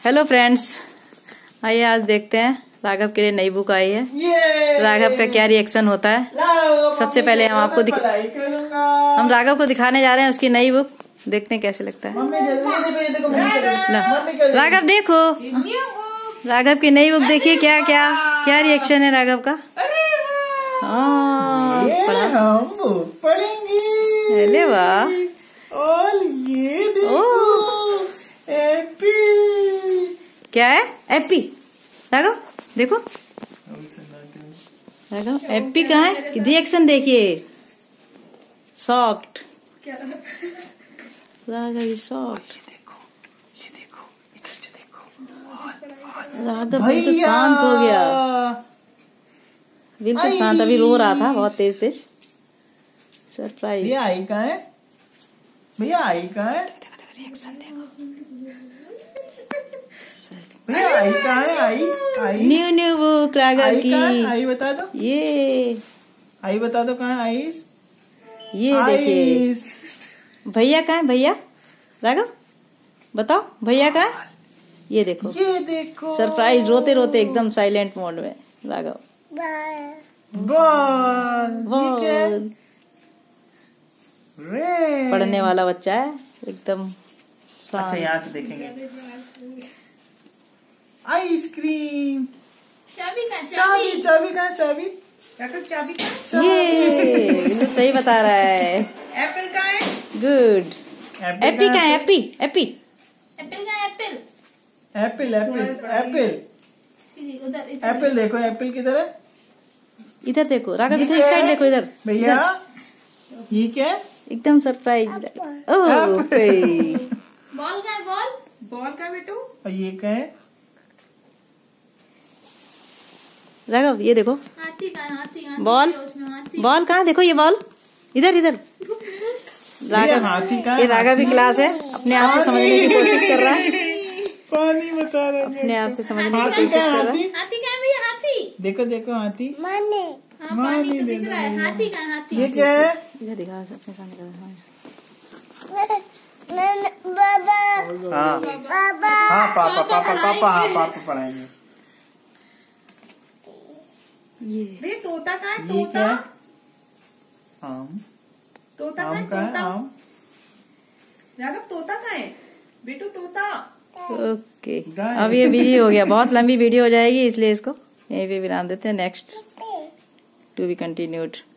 Hello friends, आइए आज देखते हैं राघव के लिए नई बुक आई है। राघव का क्या रिएक्शन होता है। सबसे पहले हम राघव को दिखाने जा रहे हैं उसकी नई बुक। देखते हैं कैसे लगता है। राघव देखो, राघव की नई बुक देखिए। क्या क्या क्या रिएक्शन है राघव का। हम बुक पढ़ेंगे। अरे वाह। और ये देखो एप्पी। क्या है एप्पी? राघव देखो, राघव एप्पी कहाँ है? रिएक्शन देखिए। Soft Raghav soft. ये देखो इधर से देखो। राघव बिल्कुल शांत हो गया, बिल्कुल शांत। अभी रो रहा था बहुत तेज तेज। सरप्राइज। भैया आई कहाँ है? भैया आई कहाँ है? रिएक्शन देखो। भैया आई कहाँ है? Eye new new book Raghav की। आई बता दो। ये आई बता दो कहाँ है? आईस। ये देखिए भैया कहाँ है? भैया राघव बताओ भैया कहाँ है? ये देखो, ये देखो सरप्राइज। रोते रोते एकदम साइलेंट मोड में राघव। Ball red. पढ़ने वाला बच्चा है एकदम शांत। अच्छा यहाँ से देखेंगे। आइसक्रीम। चाबी का चाबी चाबी कहाँ? चाबी चाबी का। ये बिल्कुल सही बता रहा है। एप्पल का है। गुड। एप्पी कहाँ है? एप्पी एप्पी एप्पल का एप्पल। एप्पल एप्पल एप्पल उधर एप्पल देखो। एप्पल किधर है? इधर देखो राघव, इधर इस साइड देखो। इधर भैया ये क्या है? एकदम सरप्राइज। ओके। बॉल का है। बॉल का बेटू। और ये क्या है? राघव ये देखो। हाथी का है। हाथी बॉल बॉल कहाँ? देखो ये बॉल इधर इधर। राघव हाथी का ये राघव की क्लास है। अपने आप से समझने की कोशिश कर रहा है। पानी बता रहा है। अपने आप से समझने की कोशिश कर रहा है। हाथी का है भैया। हाथी देखो देखो हाथी। हाँ, पानी तो दिख रहा है। हाथी का है। हाथी। ये क्या है? इधर दिखा अपने सामने कर। हाँ हाँ पापा पापा पापा। हाँ पापा पढ़ाएंगे। ये तोता का है। ये क्या है? आम। तोता आम का है। आम। राघव तोता का है बेटू। तोता। ओके। अब ये वीडियो हो गया, बहुत लंबी वीडियो हो जाएगी, इसलिए इसको यहीं पे विराम देते हैं। Next to be continued.